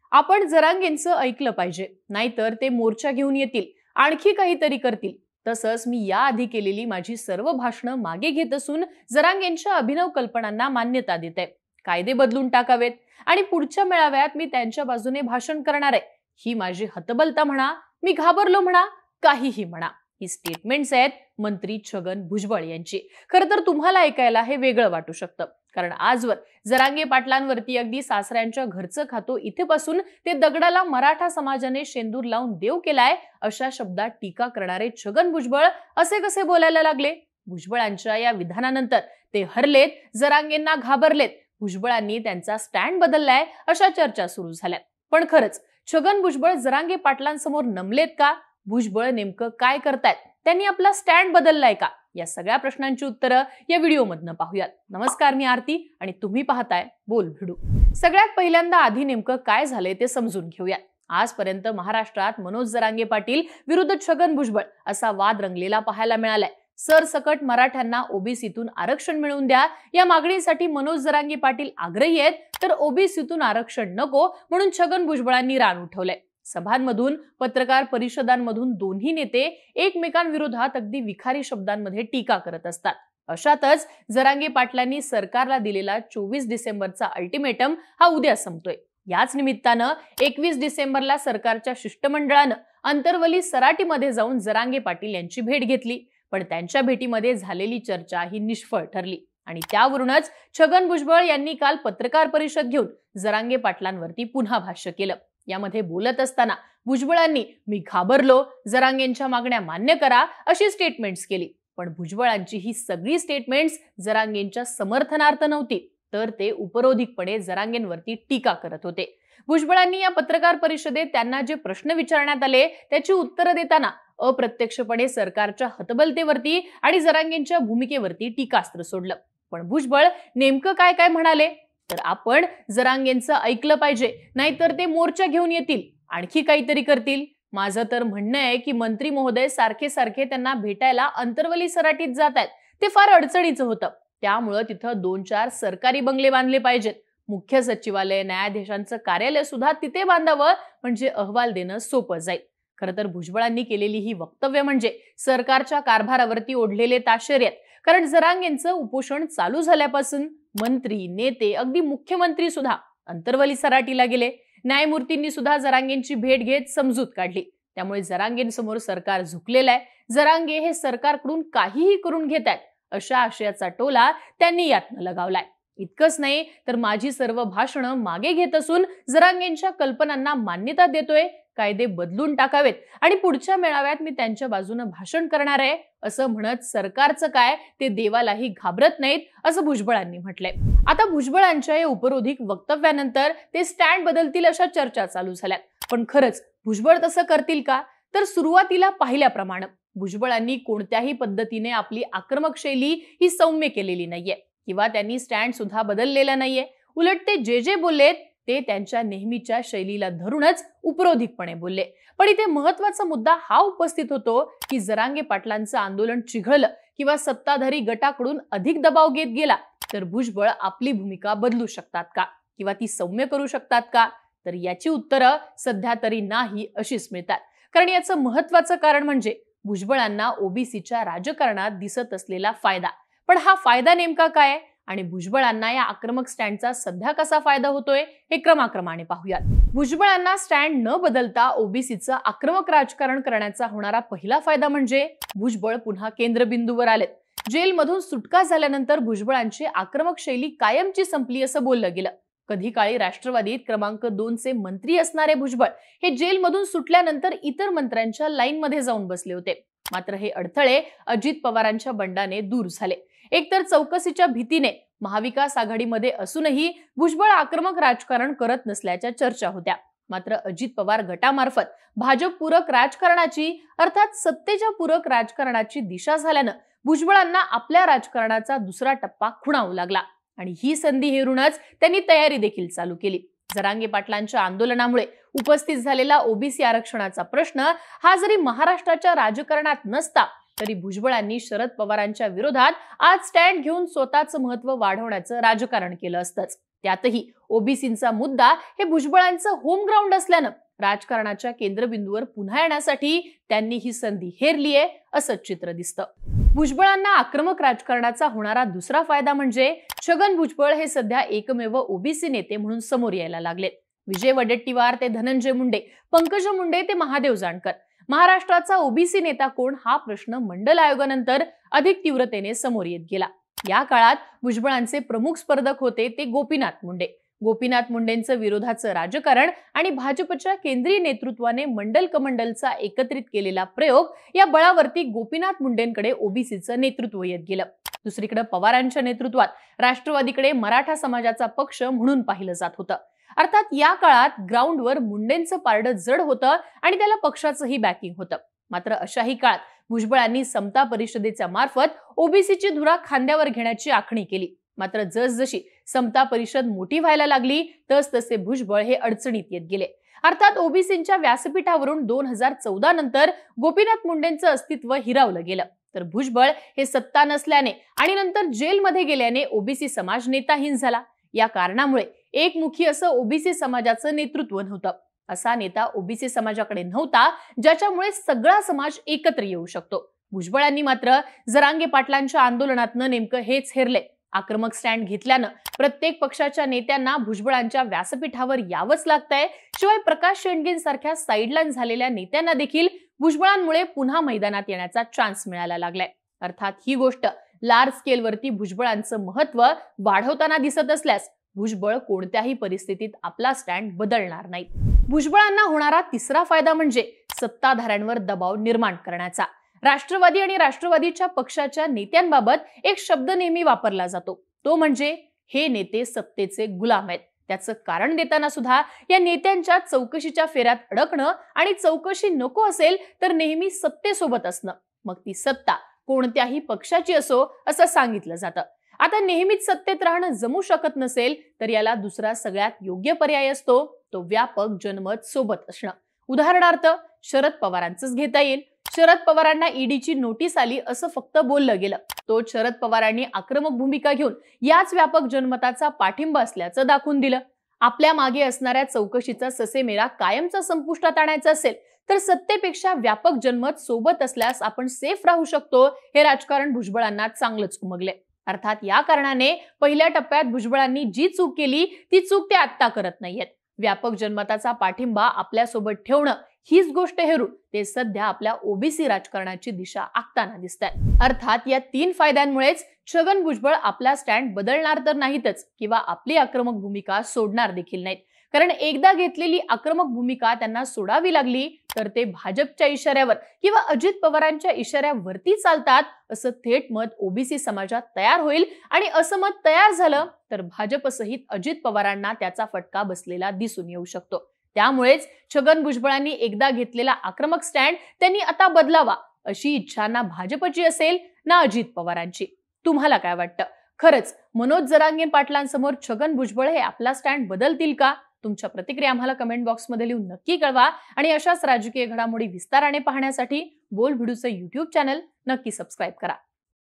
आपण जरांगेंचं ऐकलं पाहिजे, नाहीतर ते मोर्चा घेऊन येतील, आणखी काहीतरी करतील. तसंच मी याआधी केलेली माझी सर्व भाषणं मागे घेत असून जरांगेंच्या अभिनव कल्पनांना मान्यता देते. कायदे बदलून टाकावेत आणि पुढच्या मेळाव्यात मी त्यांच्या बाजूने भाषण करणार आहे. ही माझी हतबलता म्हणा, मी घाबरलो म्हणा, काहीही म्हणा. ही स्टेटमेंट्स आहेत मंत्री छगन भुजबळ यांची. खरं तर तुम्हाला ऐकायला हे वेगळं वाटू शकतं, कारण आजवर जरांगे पाटलांवरती अगदी सासऱ्यांच्या घरचं खातो इथेपासून ते दगडाला मराठा समाजाने शेंदूर लावून देव केलाय अशा शब्दात टीका करणारे छगन भुजबळ असे कसे बोलायला लागले? भुजबळांच्या या विधानानंतर ते हरलेत, जरांगेंना घाबरलेत, भुजबळांनी त्यांचा स्टँड बदललाय अशा चर्चा सुरू झाल्यात. पण खरंच छगन भुजबळ जरांगे पाटलांसमोर नमलेत का? भुजबळ नेमकं काय करतायत? त्यांनी आपला स्टँड बदललाय का? या सगळ्या प्रश्नांची उत्तरं या व्हिडिओमधनं पाहूयात. नमस्कार, मी आरती आणि तुम्ही पाहताय बोल भिडू. सगळ्यात पहिल्यांदा आधी नेमकं काय झालंय ते समजून घेऊयात. आजपर्यंत महाराष्ट्रात मनोज जरांगे पाटील विरुद्ध छगन भुजबळ असा वाद रंगलेला पाहायला मिळालाय. सरसकट मराठ्यांना ओबीसीतून आरक्षण मिळवून द्या या मागणीसाठी मनोज जरांगे पाटील आग्रही आहेत, तर ओबीसीतून आरक्षण नको म्हणून छगन भुजबळांनी रान उठवलंय. सभांमधून, पत्रकार परिषदांमधून दोन्ही नेते एकमेकांविरोधात अगदी विखारी शब्दांमध्ये टीका करत असतात. अशातच जरांगे पाटलांनी सरकारला दिलेला 24 डिसेंबरचा अल्टिमेटम हा उद्या संपतोय. याच निमित्तानं 21 डिसेंबरला सरकारच्या शिष्टमंडळानं अंतरवली सराटीमध्ये जाऊन जरांगे पाटील यांची भेट घेतली. पण त्यांच्या भेटीमध्ये झालेली चर्चा ही निष्फळ ठरली आणि त्यावरूनच छगन भुजबळ यांनी काल पत्रकार परिषद घेऊन जरांगे पाटलांवरती पुन्हा भाष्य केलं. यामध्ये बोलत असताना भुजबळांनी मी घाबरलो, जरांगेंच्या मागण्या मान्य करा अशी स्टेटमेंट्स केली. पण भुजबळांची ही सगळी स्टेटमेंट्स जरांगेंच्या समर्थनार्थ नव्हती, तर ते उपरोधिकपणे जरांगेंवरती टीका करत होते. भुजबळांनी या पत्रकार परिषदेत त्यांना जे प्रश्न विचारण्यात आले त्याची उत्तरं देताना अप्रत्यक्षपणे सरकारच्या हतबलतेवरती आणि जरांगेंच्या भूमिकेवरती टीकास्त्र सोडलं. पण भुजबळ नेमकं काय काय म्हणाले? तर आपण जरांगेंचं ऐकलं पाहिजे, नाहीतर ते मोर्चा घेऊन येतील, आणखी काहीतरी करतील. माझं तर म्हणणं आहे की मंत्री महोदय सारखे सारखे त्यांना भेटायला अंतरवली सराटीत जात आहेत. ते फार अडचणीचं होतं. त्यामुळं तिथं 2-4 सरकारी बंगले बांधले पाहिजेत. मुख्य सचिवालय, न्यायाधीशांचं कार्यालय सुद्धा तिथे बांधावं, म्हणजे अहवाल देणं सोपं जाईल. खरं तर भुजबळांनी केलेली ही वक्तव्य म्हणजे सरकारच्या कारभारावरती ओढलेले ताशेरे आहेत. कारण जरांगेंचं उपोषण चालू झाल्यापासून मंत्री, नेते, अगदी मुख्यमंत्री सुद्धा अंतरवली सराटीला गेले. न्यायमूर्तींनी सुद्धा जरांगेंची भेट घेत समजूत काढली. त्यामुळे जरांगेंसमोर सरकार झुकलेलं आहे. जरांगे हे सरकारकडून काहीही करून घेत आहेत अशा आशयाचा टोला त्यांनी यातनं लगावलाय. इतकंच नाही तर माझी सर्व भाषणं मागे घेत असून जरांगेंच्या कल्पनांना मान्यता देतोय, कायदे बदलून टाकावेत आणि पुढच्या मेळाव्यात मी त्यांच्या बाजूनं भाषण करणार आहे असं म्हणत सरकारचं काय ते देवालाही घाबरत नाहीत असं भुजबळांनी म्हटलंय. आता भुजबळांच्या या उपरोधिक वक्तव्यानंतर ते स्टँड बदलतील अशा चर्चा चालू झाल्यात. पण खरंच भुजबळ तसं करतील का? तर सुरुवातीला पाहिल्याप्रमाणे भुजबळांनी कोणत्याही पद्धतीने आपली आक्रमक शैली ही सौम्य केलेली नाहीये किंवा त्यांनी स्टँड सुद्धा बदललेला नाहीये. उलट ते जे बोललेत ते त्यांच्या नेहमीच्या शैलीला धरूनच उपरोधिकपणे बोलले. पण इथे महत्वाचा मुद्दा हा उपस्थित होतो की जरांगे पाटलांचं आंदोलन चिघळलं किंवा सत्ताधारी गटाकडून अधिक दबाव घेत गेला तर भुजबळ आपली भूमिका बदलू शकतात का किंवा ती सौम्य करू शकतात का? तर याची उत्तरं सध्या तरी नाही अशीच मिळतात. कारण याचं महत्वाचं कारण म्हणजे भुजबळांना ओबीसीच्या राजकारणात दिसत असलेला फायदा. पण हा फायदा नेमका काय आणि भुजबळांना या आक्रमक स्टँडचा सध्या कसा फायदा होतोय हे क्रमाक्रमाने पाहूयात. भुजबळांना स्टँड न बदलता ओबीसीचं आक्रमक राजकारण करण्याचा होणारा पहिला फायदा म्हणजे भुजबळ पुन्हा केंद्रबिंदूवर आलेत. जेलमधून सुटका झाल्यानंतर भुजबळांची आक्रमक शैली कायमची संपली असं बोललं गेलं. कधी काळी राष्ट्रवादीत क्रमांक 2चे मंत्री असणारे भुजबळ हे जेलमधून सुटल्यानंतर इतर मंत्र्यांच्या लाईनमध्ये जाऊन बसले होते. मात्र हे अडथळे अजित पवारांच्या बंडाने दूर झाले. एकतर चौकशीच्या भीतीने महाविकास आघाडीमध्ये असूनही भुजबळ आक्रमक राजकारण करत नसल्याच्या चर्चा होत्या. मात्र अजित पवार गटामार्फत भाजप पूरक राजकारणाची अर्थात सत्तेच्या पूरक राजकारणाची दिशा झाल्यानं भुजबळांना आपल्या राजकारणाचा दुसरा टप्पा खुणावू लागला आणि ही संधी हेरूनच त्यांनी तयारी देखील चालू केली. जरांगे पाटलांच्या आंदोलनामुळे उपस्थित झालेला ओबीसी आरक्षणाचा प्रश्न हा जरी महाराष्ट्राच्या राजकारणात नसता तरी भुजबळांनी शरद पवारांच्या विरोधात आज स्टँड घेऊन स्वतःचं महत्व वाढवण्याचं राजकारण केलं असतंच. त्यातही ओबीसींचा मुद्दा हे भुजबळांचं होम ग्राउंड असल्यानं राजकारणाच्या केंद्रबिंदूवर पुन्हा येण्यासाठी त्यांनी ही संधी हेरली आहे असं चित्र दिसतं. भुजबळांना आक्रमक राजकारणाचा होणारा दुसरा फायदा म्हणजे छगन भुजबळ हे सध्या एकमेव ओबीसी नेते म्हणून समोर यायला लागलेत. विजय वडेट्टीवार ते धनंजय मुंडे, पंकजा मुंडे ते महादेव जानकर, महाराष्ट्राचा ओबीसी नेता कोण हा प्रश्न मंडल आयोगानंतर अधिक तीव्रतेने समोर येत गेला. या काळात भुजबळांचे प्रमुख स्पर्धक होते ते गोपीनाथ मुंडे. गोपीनाथ मुंडेंचं विरोधाचं राजकारण आणि भाजपच्या केंद्रीय नेतृत्वाने मंडल कमंडलचा एकत्रित केलेला प्रयोग या बळावरती गोपीनाथ मुंडेंकडे ओबीसीचं नेतृत्व येत गेलं. दुसरीकडे पवारांच्या नेतृत्वात राष्ट्रवादीकडे मराठा समाजाचा पक्ष म्हणून पाहिलं जात होतं. अर्थात या काळात ग्राउंडवर मुंडेंचं पारडं जड होतं आणि त्याला पक्षाचंही बॅकिंग होतं. मात्र अशाही काळात भुजबळांनी समता परिषदेच्या मार्फत ओबीसीची धुरा खांद्यावर घेण्याची आखणी केली. मात्र जसजशी समता परिषद मोठी व्हायला लागली तसतसे भुजबळ हे अडचणीत येत गेले. अर्थात ओबीसींच्या व्यासपीठावरून 2014 नंतर गोपीनाथ मुंडेंचं अस्तित्व हिरावलं गेलं. तर भुजबळ हे सत्ता नसल्याने आणि नंतर जेलमध्ये गेल्याने ओबीसी समाज नेताहीन झाला. या कारणामुळे एकमुखी असं ओबीसी समाजाचं नेतृत्व नव्हतं. असा नेता ओबीसी समाजाकडे नव्हता ज्याच्यामुळे सगळा समाज एकत्र येऊ शकतो. भुजबळांनी मात्र जरांगे पाटलांच्या आंदोलनातनं नेमकं हेच हेरले. आक्रमक स्टँड घेतल्यानं प्रत्येक पक्षाच्या नेत्यांना भुजबळांच्या व्यासपीठावर यावंच लागतंय. शिवाय प्रकाश शेंडगेंसारख्या साईडलाईन झालेल्या नेत्यांना देखील भुजबळांमुळे पुन्हा मैदानात येण्याचा चान्स मिळायला लागलाय. अर्थात ही गोष्ट लार्ज स्केलवरती भुजबळांचं महत्व वाढवताना दिसत असल्यास भुजबळ कोणत्याही परिस्थितीत आपला स्टँड बदलणार नाही. भुजबळांना होणारा तिसरा फायदा म्हणजे सत्ताधाऱ्यांवर दबाव निर्माण करण्याचा. राष्ट्रवादी आणि राष्ट्रवादीच्या पक्षाच्या नेत्यांबाबत एक शब्द नेहमी वापरला जातो, तो म्हणजे हे नेते सत्तेचे गुलाम आहेत. त्याचं कारण देताना सुद्धा या नेत्यांच्या चौकशीच्या फेऱ्यात अडकणं आणि चौकशी नको असेल तर नेहमी सत्तेसोबत असणं, मग ती सत्ता कोणत्याही पक्षाची असो असं सांगितलं जातं. आता नेहमीच सत्तेत राहणं जमू शकत नसेल तर याला दुसरा सगळ्यात योग्य पर्याय असतो तो व्यापक जनमत सोबत असणं. उदाहरणार्थ शरद पवारांचंच घेता येईल. शरद पवारांना ईडीची नोटीस आली असं फक्त बोललं गेलं. तो शरद पवारांनी आक्रमक भूमिका घेऊन याच व्यापक जनमताचा पाठिंबा असल्याचं दाखवून दिलं. आपल्या मागे असणाऱ्या चौकशीचा ससेमेरा कायमचा संपुष्टात आणायचा असेल तर सत्तेपेक्षा व्यापक जनमत सोबत असल्यास आपण सेफ राहू शकतो. हे राजकारण भुजबळांना चांगलंच उमगले. अर्थात या कारणाने पहिल्या टप्प्यात भुजबळांनी जी चूक केली ती चूक ते आत्ता करत नाहीयेत. व्यापक जनमताचा पाठिंबा आपल्यासोबत ठेवणं हीच गोष्ट हेरून ते सध्या आपल्या ओबीसी राजकारणाची दिशा आखताना दिसतात. अर्थात या 3 फायद्यांमुळेच छगन भुजबळ आपला स्टँड बदलणार तर नाहीतच किंवा आपली आक्रमक भूमिका सोडणार देखील नाहीत. कारण एकदा घेतलेली आक्रमक भूमिका त्यांना सोडावी लागली तर ते भाजपच्या इशाऱ्यावर किंवा अजित पवारांच्या इशाऱ्यावरती चालतात असं थेट मत ओबीसी समाजात तयार होईल आणि असं मत तयार झालं तर भाजपसहित अजित पवारांना त्याचा फटका बसलेला दिसून येऊ शकतो. त्यामुळेच छगन भुजबळांनी एकदा घेतलेला आक्रमक स्टँड त्यांनी आता बदलावा अशी इच्छा ना भाजपची असेल ना अजित पवारांची. तुम्हाला काय वाटतं? खरंच मनोज जरांगे पाटलांसमोर छगन भुजबळ हे आपला स्टँड बदलतील का? तुमच्या प्रतिक्रिया आम्हाला कमेंट बॉक्समध्ये लिहून नक्की कळवा आणि अशाच राजकीय घडामोडी विस्ताराने पाहण्यासाठी बोलबिडूचं YouTube चॅनल नक्की सबस्क्राईब करा.